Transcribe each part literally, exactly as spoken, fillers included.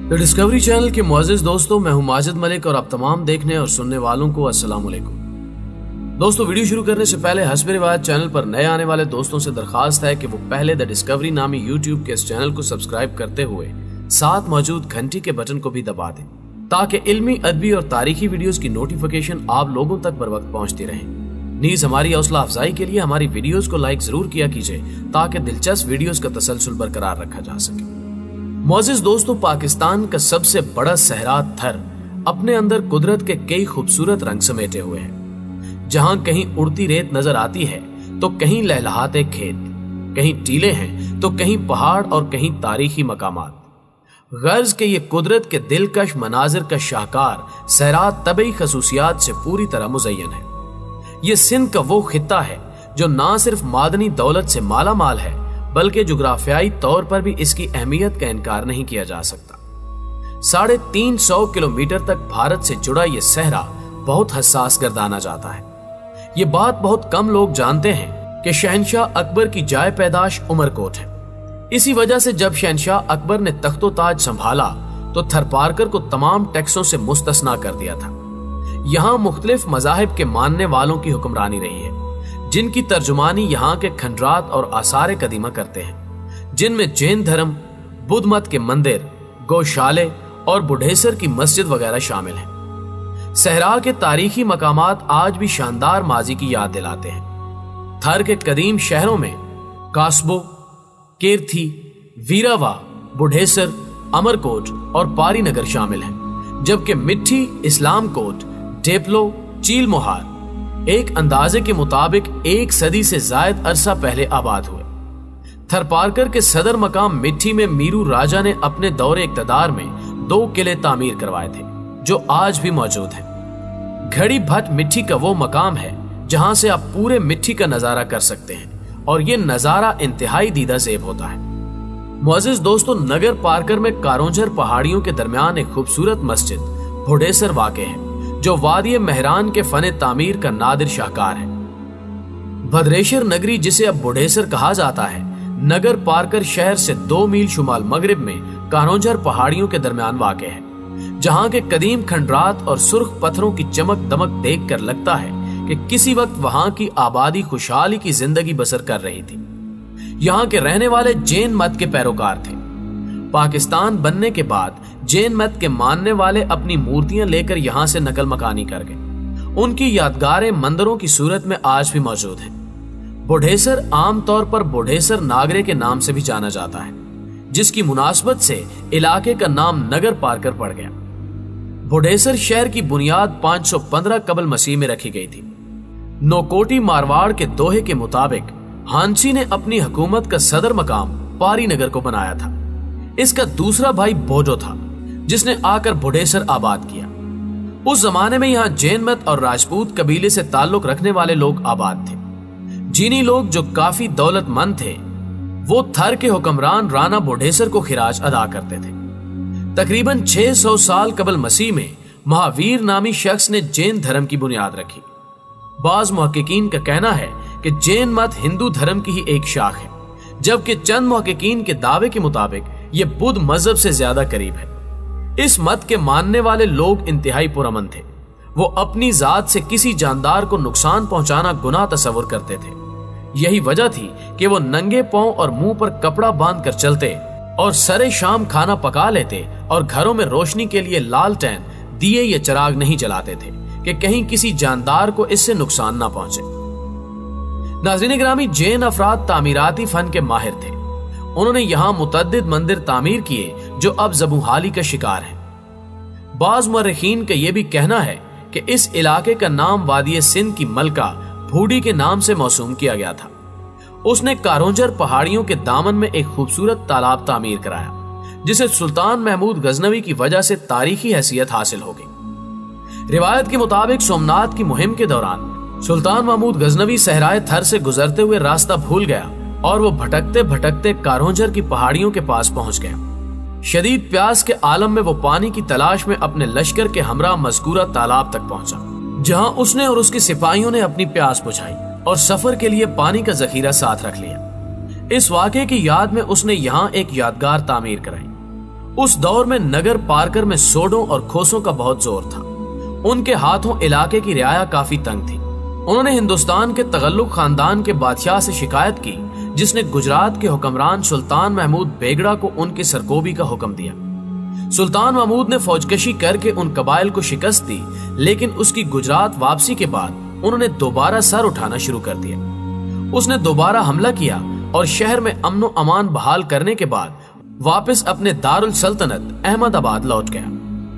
The discovery channel के मुअज़्ज़िज़ दोस्तों, मैं हूं माजिद मलिक और आप तमाम देखने और सुनने वालों को अस्सलाम वालेकुम। दोस्तों, वीडियो शुरू करने से पहले हस्ब रिवायत चैनल पर नए आने वाले दोस्तों से दरखास्त है कि वो पहले द डिस्कवरी नामी यूट्यूब के इस चैनल को सब्सक्राइब करते हुए साथ मौजूद घंटी के बटन को भी दबा दें ताकि इल्मी, अदबी और तारीखी वीडियोस की नोटिफिकेशन आप लोगों तक बर वक्त पहुंचती रहे। नीज हमारी हौसला अफजाई के लिए हमारी वीडियोस को लाइक जरूर किया कीजिए ताकि दिलचस्प वीडियोस का तसलसल बरकरार रखा जा सके। मुअज़्ज़िज़ दोस्तों, पाकिस्तान का सबसे बड़ा सहरा थर अपने अंदर कुदरत के कई खूबसूरत रंग समेटे हुए है। जहां कहीं उड़ती रेत नजर आती है तो कहीं लहलहाते खेत, कहीं टीले हैं तो कहीं पहाड़ और कहीं तारीखी मकामात। गर्ज के ये कुदरत के दिलकश मनाजिर का शाहकार सहरा तबई खसूसियात से पूरी तरह मुज़य्यन है। ये सिंध का वो खित्ता है जो ना सिर्फ मादनी दौलत से माला माल है बल्कि जुग्राफियाई तौर पर भी इसकी अहमियत का इनकार नहीं किया जा सकता। साढ़े तीन सौ किलोमीटर तक भारत से जुड़ा ये सहरा बहुत हसास गर्दाना जाता है। ये बात बहुत कम लोग जानते हैं कि शहनशाह अकबर की जाए पैदाश उमरकोट है। इसी वजह से जब शहनशाह अकबर ने तख्तो ताज संभाला तो थरपारकर को तमाम टैक्सों से मुस्तस्ना कर दिया था। यहाँ मुख्तलिफ मजाहिब के मानने वालों की हुक्मरानी रही है, जिनकी तर्जुमानी यहाँ के खंडरात और आसार कदीमा करते हैं, जिनमें जैन धर्म, बुद्ध मत के मंदिर, गौशाले और बुढ़ेसर की मस्जिद वगैरह शामिल हैं। सहरा के तारीखी मकामात आज भी शानदार माजी की याद दिलाते हैं। थर के कदीम शहरों में कास्बो, केरथी, वीरावा, बुढ़ेसर, अमरकोट और पारी नगर शामिल हैं, जबकि मिट्टी, इस्लाम कोट, डेपलो, चील मोहार एक अंदाजे के मुताबिक एक सदी से जायद अरसा पहले आबाद हुए। थरपारकर के सदर मकाम मिट्टी में मीरू राजा ने अपने दौरे इक्तदार में दो किले तामीर करवाए थे जो आज भी मौजूद हैं। घड़ी भट्ट मिट्टी का वो मकाम है जहां से आप पूरे मिट्टी का नजारा कर सकते हैं और ये नजारा इंतहाई दीदा ज़ेब होता है। मुअज़्ज़िज़ दोस्तों, नगर पारकर में कारोंझर पहाड़ियों के दरमियान एक खूबसूरत मस्जिद बुढ़ेसर वाक़े है जो वादी मेहरान के फने तामीर का नादिर शाहकार है। भद्रेशर नगरी, जिसे अब बुढ़ेसर कहा जाता है, नगर पारकर शहर से दो मील शुमाल मगरिब में कारोंझर पहाड़ियों के दरमियान वाक़े है, जहां के कदीम खंडरात और सुर्ख पत्थरों की चमक दमक देखकर लगता है कि किसी वक्त वहां की आबादी खुशहाली की जिंदगी बसर कर रही थी। यहाँ के रहने वाले जैन मत के पैरोकार थे। पाकिस्तान बनने के बाद जैन मत के मानने वाले अपनी मूर्तियां लेकर यहां से नकल मकानी कर गए। उनकी यादगारें मंदिरों की सूरत में आज भी मौजूद हैं। बुढ़ेसर आमतौर पर बुढ़ेसर नागरे के नाम से भी जाना जाता है, जिसकी मुनासबत से इलाके का नाम नगर पारकर पड़ गया। बुढ़ेसर शहर की बुनियाद पाँच सौ पंद्रह कबल मसीह में रखी गई थी। नौकोटी मारवाड़ के दोहे के मुताबिक हांची ने अपनी हुकूमत का सदर मकाम पारी नगर को बनाया था। इसका दूसरा भाई बोडो था जिसने आकर बुढ़ेसर आबाद किया। उस जमाने में यहाँ जैन मत और राजपूत कबीले से ताल्लुक रखने वाले लोग आबाद थे। चीनी लोग जो काफी दौलतमंद थे वो थर के हुक्मरान राणा बुढ़ेसर को खिराज अदा करते थे। तकरीबन छह सौ साल कबल मसीह में महावीर नामी शख्स ने जैन धर्म की बुनियाद रखी। बाज मुहक्किकीन का कहना है कि जैन मत हिंदू धर्म की ही एक शाख है, जबकि चंद मुहक्किकीन के दावे के मुताबिक ये बुद्ध मजहब से ज्यादा करीब है। इस मत के मानने वाले लोग इंतहाई पुरअमन थे। वो अपनी जात से किसी जानदार को नुकसान पहुंचाना गुनाह तस्वुर करते थे। यही वजह थी कि वो नंगे पांव और मुंह पर कपड़ा बांध कर चलते और सरे शाम खाना पका लेते और घरों में रोशनी के लिए लालटेन, दिए या चिराग नहीं जलाते थे कि कहीं किसी जानदार को इससे नुकसान ना पहुंचे। नाज़रीन ग्रामी, जैन अफराद तामीराती फन के माहिर थे। उन्होंने यहाँ मुतअद्दिद मंदिर तामीर किए जो अब ज़बूहाली का शिकार है। बाज मुअर्रिखीन का यह भी कहना है कि इस इलाके का नाम वादी सिंध की मलका भूडी के नाम से मौसूम किया गया था। उसने कारोंझर पहाड़ियों के दामन में एक खूबसूरत तालाब तामीर कराया जिसे सुल्तान महमूद गजनवी की वजह से तारीखी हैसियत हासिल हो गई। रिवायत के मुताबिक सोमनाथ की मुहिम के दौरान सुल्तान महमूद गजनवी सहराए थर से गुजरते हुए रास्ता भूल गया और वो भटकते भटकते कारोंझर की पहाड़ियों के पास पहुंच गया। शदीद प्यास के आलम में वो पानी की तलाश में अपने लश्कर के हमरा मज़कूरा तालाब तक पहुंचा, जहां उसने और उसके सिपाहियों ने अपनी प्यास बुझाई और सफर के लिए पानी का जखीरा साथ रख लिया। इस वाक़े की याद में उसने यहाँ एक यादगार तामीर कराई। उस दौर में नगर पार कर में सोडों और खोसों का बहुत जोर था। उनके हाथों इलाके की रियाया काफी तंग थी। उन्होंने हिंदुस्तान के तगल्लुक खानदान के बादशाह से शिकायत की, जिसने गुजरात के हुक्मरान सुल्तान महमूद बेगड़ा को उनके सरकोबी का हुक्म दिया। सुल्तान महमूद ने फौजकशी करके उन कबाइल को शिकस्त दी, लेकिन उसकी गुजरात वापसी के बाद उन्होंने दोबारा सर उठाना शुरू कर दिया। उसने दोबारा हमला किया और शहर में अमन व अमान बहाल करने के बाद वापस अपने दारुल सल्तनत अहमदाबाद लौट गया।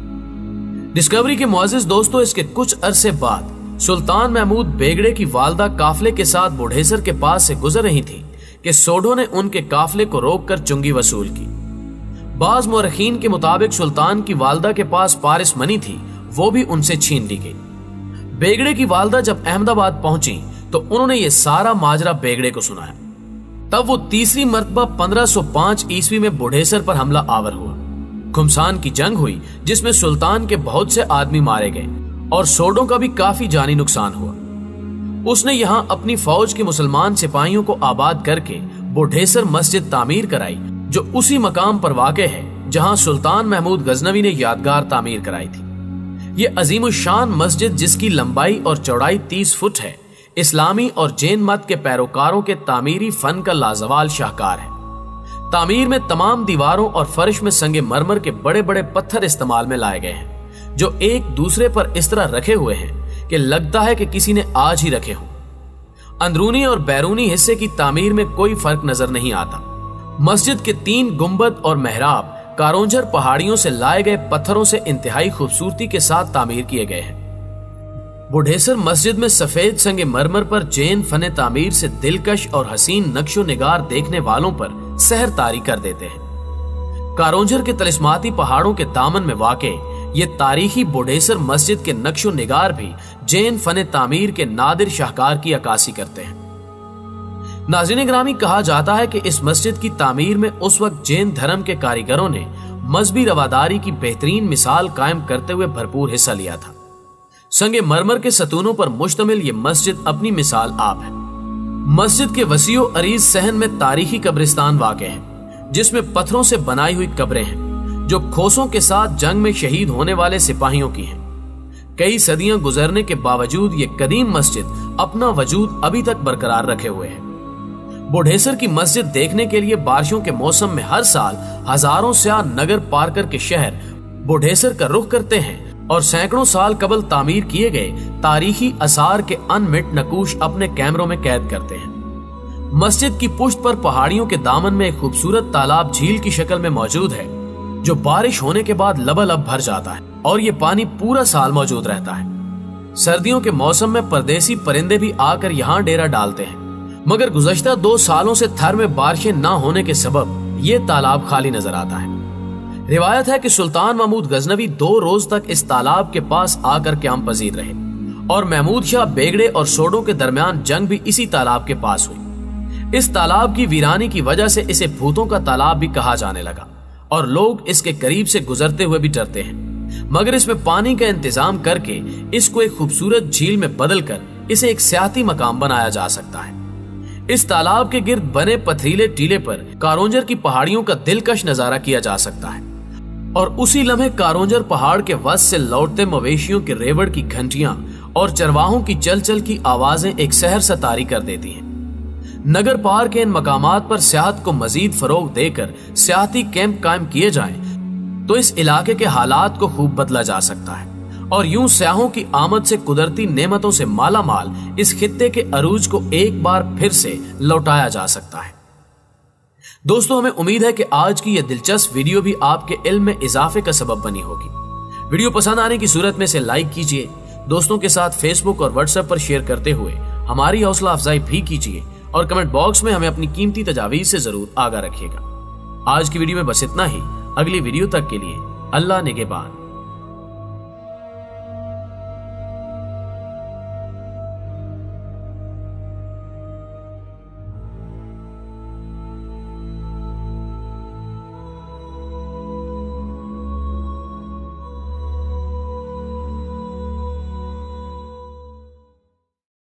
डिस्कवरी के मुअज़्ज़िज़ दोस्तों, इसके कुछ अरसे बाद सुल्तान महमूद बेगड़े की वालदा काफले के साथ बुढ़ेसर के पास से गुजर रही थी कि सोडो ने उनके काफले को रोककर चुंगी वसूल की। बाज मुअर्रिखीन के मुताबिक सुल्तान की वालदा के पास पारिस मनी थी, वो भी उनसे छीन ली गई। बेगड़े की वालदा जब अहमदाबाद पहुंची तो उन्होंने ये सारा माजरा बेगड़े को सुनाया। तब वो तीसरी मर्तबा पंद्रह सौ पाँच ईस्वी में बुढ़ेसर पर हमला आवर हुआ। घुमसान की जंग हुई, जिसमें सुल्तान के बहुत से आदमी मारे गए और सोडों का भी काफी जानी नुकसान हुआ। उसने यहाँ अपनी फौज के मुसलमान सिपाहियों को आबाद करके बुढ़ेसर मस्जिद तामीर कराई, जो उसी मकाम पर वाक़े है जहाँ सुल्तान महमूद गजनवी ने यादगार तामीर कराई थी। ये अजीमुशान मस्जिद, जिसकी लंबाई और चौड़ाई तीस फुट है, इस्लामी और जैन मत के पैरोकारों के तामीरी फन का लाजवाल शाहकार है। तामीर में तमाम दीवारों और फर्श में संगे मरमर के बड़े बड़े पत्थर इस्तेमाल में लाए गए हैं, जो एक दूसरे पर इस तरह रखे हुए हैं कि लगता है कि किसी ने आज ही रखे हों। अंदरूनी और बैरूनी हिस्से की तामीर में कोई फर्क नजर नहीं आता। मस्जिद के तीन गुंबद और मेहराब कारोंझर पहाड़ियों से लाए गए पत्थरों से इंतहाई खूबसूरती के साथ तामीर किए गए हैं। बुढ़ेसर मस्जिद में सफेद संगे मरमर पर जैन फने तामीर से दिलकश और हसीन नक्शो निगार देखने वालों पर सहर तारी कर देते हैं। कारोंझर के तिलिस्माती पहाड़ों के दामन में वाक़े ये तारीखी बुढ़ेसर मस्जिद के नक्शो निगार भी जैन फने तामीर के नादिर शाहकार की अक्कासी करते हैं। नाज़रीन ग्रामी, कहा जाता है कि इस मस्जिद की तामीर में उस वक्त जैन धर्म के कारीगरों ने मजहबी रवादारी की बेहतरीन मिसाल कायम करते हुए भरपूर हिस्सा लिया था। संगे मरमर के सतूनों पर मुश्तमिल ये मस्जिद अपनी मिसाल आप है। मस्जिद के वसीओ अरीज सहन में तारीखी कब्रिस्तान वाक़े है, जिसमें पत्थरों से बनाई हुई कब्रें हैं, जो खोसों के साथ जंग में शहीद होने वाले सिपाहियों की हैं। कई सदियां गुजरने के बावजूद ये कदीम मस्जिद अपना वजूद अभी तक बरकरार रखे हुए है। बुढ़ेसर की मस्जिद देखने के लिए बारिशों के मौसम में हर साल हजारों स्याह नगर पार कर के शहर बुढ़ेसर का रुख करते हैं और सैकड़ों साल कबल तामीर किए गए तारीखी आसार के अनमिट नकूश अपने कैमरों में कैद करते हैं। मस्जिद की पुष्ट पर पहाड़ियों के दामन में एक खूबसूरत तालाब झील की शक्ल में मौजूद है, जो बारिश होने के बाद लबालब भर जाता है और ये पानी पूरा साल मौजूद रहता है। सर्दियों के मौसम में परदेसी परिंदे भी आकर यहाँ डेरा डालते हैं, मगर गुज़श्ता दो सालों से थर में बारिशें न होने के सबब ये तालाब खाली नजर आता है। रिवायत है कि सुल्तान महमूद गजनवी दो रोज तक इस तालाब के पास आकर क़याम पजीर रहे और महमूद शाह बेगड़े और सोडों के दरमियान जंग भी इसी तालाब के पास हुई। इस तालाब की वीरानी की वजह से इसे भूतों का तालाब भी कहा जाने लगा और लोग इसके करीब से गुजरते हुए भी डरते हैं, मगर इसमें पानी का इंतजाम करके इसको एक खूबसूरत झील में बदल कर इसे एक सियाती मकाम बनाया जा सकता है। इस तालाब के गिर्द बने पथरीले टीले पर कारोंजर की पहाड़ियों का दिलकश नजारा किया जा सकता है और उसी लम्हे कारोंजर पहाड़ के वस्त से लौटते मवेशियों के रेवड़ की घंटियां और चरवाहों की चल चल की आवाजें एक सहर सा तारी कर देती हैं। नगर पार के इन मकामात पर सियाहत को मजीद फरोग देकर सियाहती कैंप कायम किए जाएं तो इस इलाके के हालात को खूब बदला जा सकता है और यूं सयाहों की आमद से कुदरती नेमतों से माला माल इस खित्ते के अरूज को एक बार फिर से लौटाया जा सकता है। दोस्तों, हमें उम्मीद है कि आज की यह दिलचस्प वीडियो भी आपके इल्म में इजाफे का सबब बनी होगी। वीडियो पसंद आने की सूरत में इसे लाइक कीजिए, दोस्तों के साथ फेसबुक और व्हाट्सएप पर शेयर करते हुए हमारी हौसला अफजाई भी कीजिए और कमेंट बॉक्स में हमें अपनी कीमती तजावीज से जरूर आगाह रखिएगा। आज की वीडियो में बस इतना ही। अगली वीडियो तक के लिए अल्लाह निगहबान।